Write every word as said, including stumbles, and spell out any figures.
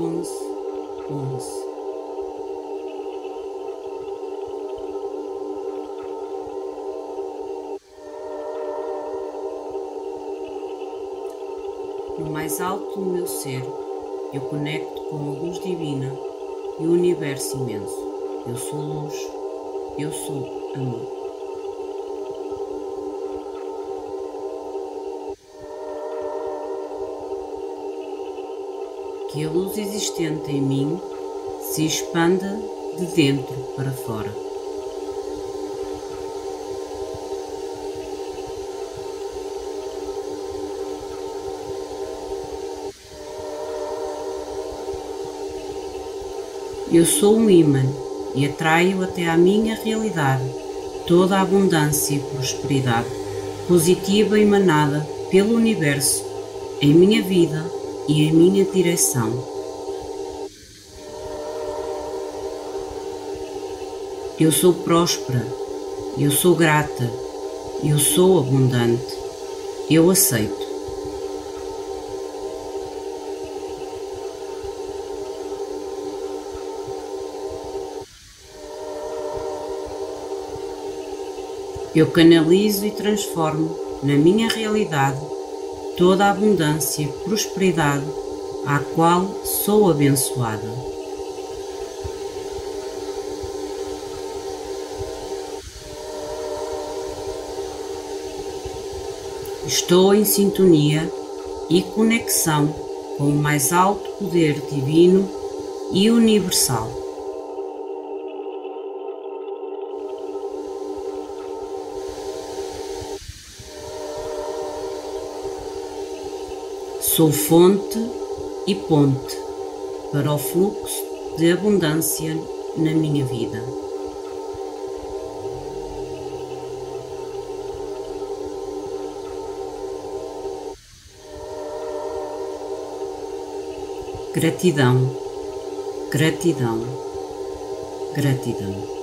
onze, onze. No mais alto do meu ser, eu conecto com a luz divina e o universo imenso. Eu sou luz, eu sou amor. Que a luz existente em mim se expanda de dentro para fora. Eu sou um ímã e atraio até à minha realidade toda a abundância e prosperidade positiva emanada pelo universo em minha vida e em minha direção. Eu sou próspera, eu sou grata, eu sou abundante, eu aceito. Eu canalizo e transformo na minha realidade toda a abundância e prosperidade à qual sou abençoada. Estou em sintonia e conexão com o mais alto poder divino e universal. Sou fonte e ponte para o fluxo de abundância na minha vida. Gratidão, gratidão, gratidão.